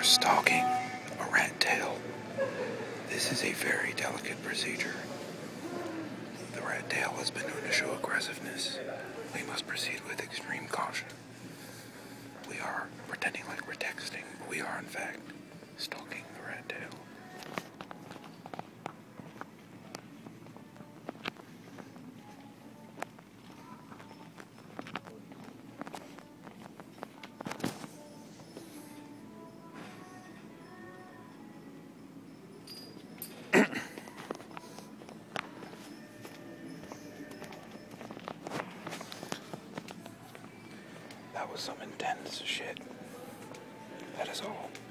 are stalking a rat tail. This is a very delicate procedure. The rat tail has been known to show aggressiveness. We must proceed with extreme caution. We are pretending like we're texting, but we are in fact stalking the rat tail. That was some intense shit. That is all.